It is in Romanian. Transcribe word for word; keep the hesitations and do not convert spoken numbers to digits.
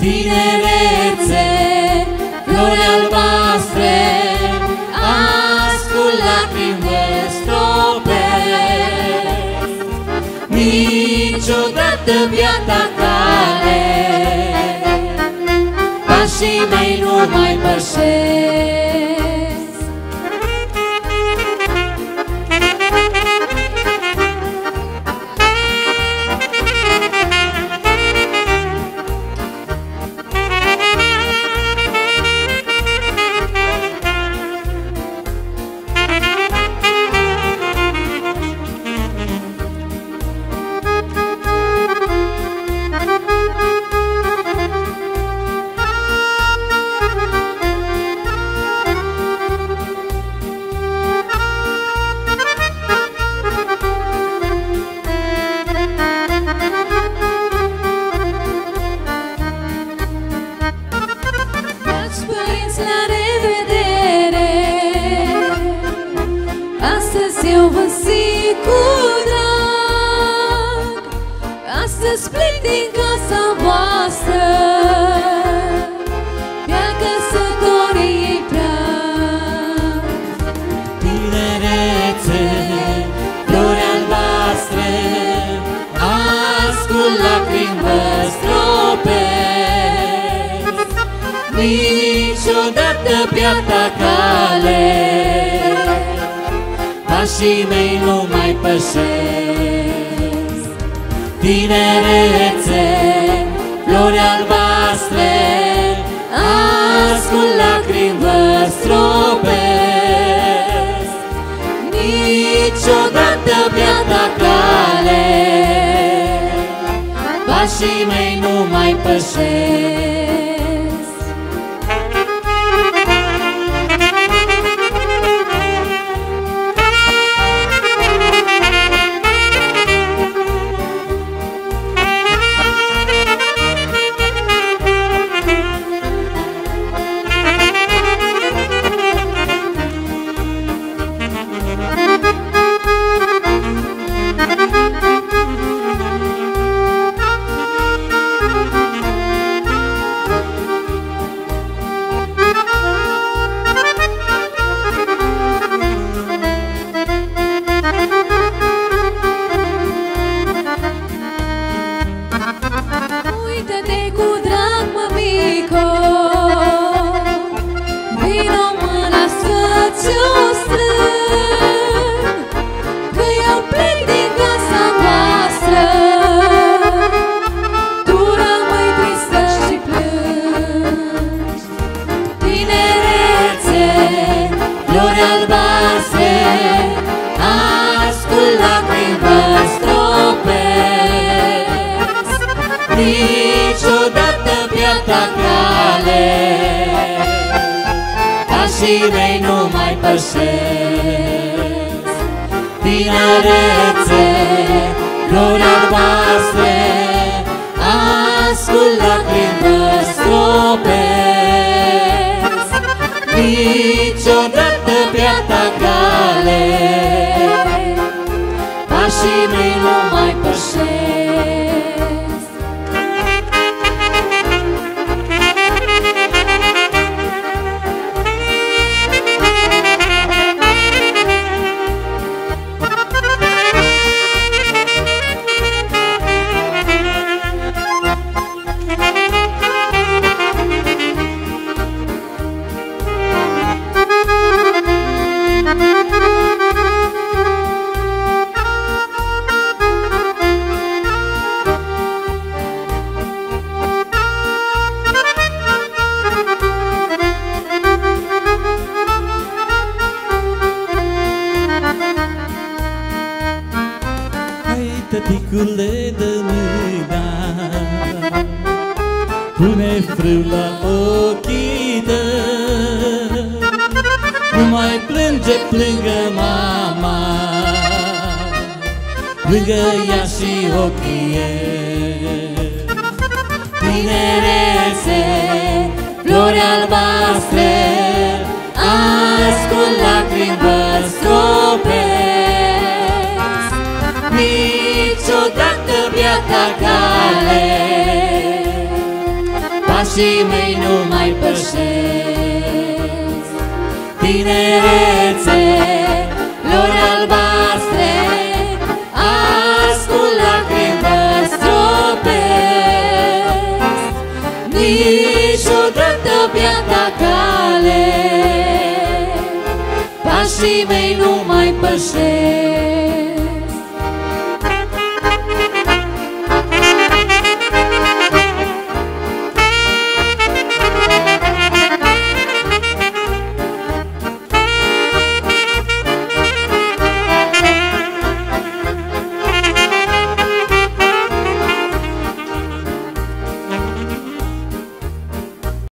tinerețe, flori albastre, ascult lacrimi vă stropesc. Niciodată beata cale, pașii mei nu mai pășesc. Eu vă zic cu drag, astăzi plec din casa voastră, de-a căsătoriei prag. Tinerețe, flori albastre, ascult lacrimi vă stropesc. Niciodată beata cale, pașii mei nu mai pășesc. Tinerețe, flori albastre, ascult lacrimi vă stropesc. Niciodată beata cale, pașii mei nu mai pășesc. Uită-te cu drag, mămico, vino mâna să-ți-o strâng, că eu plec din casa voastră, tu rămâi tristă și plângi. Tinerețe, flori albastre, ascult lacrimi vă stropesc. Niciodată beata cale, pașii mei nu mai pășesc. Tinerețe, flori albastre, ascult lacrimi vă stropesc. Niciodată beata cale, pașii mei nu mai pășesc. Tăticule de mâna, pune frâu la ochii tăi, nu mai plânge, plângă mama, plângă ea și ochii ei. Tinerețe, flori albastre, ascult lacrimi vă stropesc. Niciodată beata cale, pașii mei nu mai pășesc. Tinerețe, flori albastre, ascult lacrimi vă stropesc. Niciodată piata cale, pașii mei nu mai pășesc.